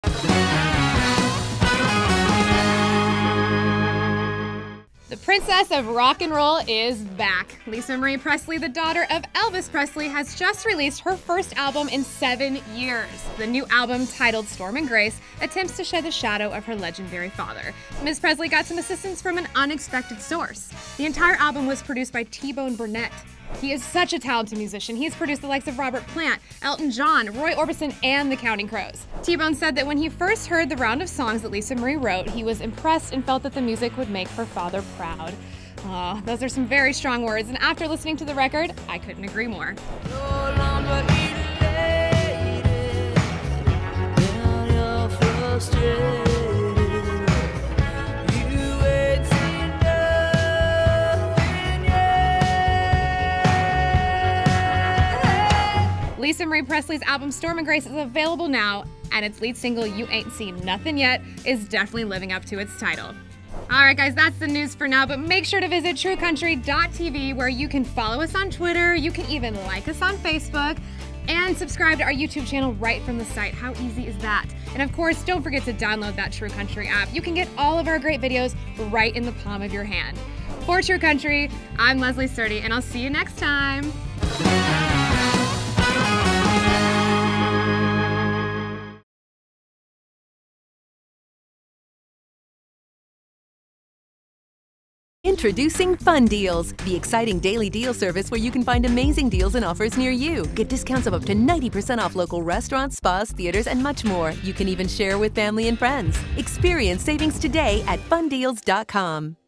The princess of rock and roll is back. Lisa Marie Presley, the daughter of Elvis Presley, has just released her first album in 7 years. The new album, titled Storm and Grace, attempts to shed the shadow of her legendary father. Ms. Presley got some assistance from an unexpected source. The entire album was produced by T-Bone Burnett. He is such a talented musician. He's produced the likes of Robert Plant, Elton John, Roy Orbison, and the Counting Crows. T-Bone said that when he first heard the round of songs that Lisa Marie wrote, he was impressed and felt that the music would make her father proud. Aw, those are some very strong words, and after listening to the record, I couldn't agree more. Lisa Marie Presley's album Storm and Grace is available now, and its lead single, You Ain't Seen Nothing Yet, is definitely living up to its title. Alright guys, that's the news for now, but make sure to visit TrueCountry.tv where you can follow us on Twitter, you can even like us on Facebook, and subscribe to our YouTube channel right from the site. How easy is that? And of course, don't forget to download that True Country app. You can get all of our great videos right in the palm of your hand. For True Country, I'm Leslie Sturdy, and I'll see you next time. Introducing Fun Deals, the exciting daily deal service where you can find amazing deals and offers near you. Get discounts of up to 90% off local restaurants, spas, theaters, and much more. You can even share with family and friends. Experience savings today at fundeals.com.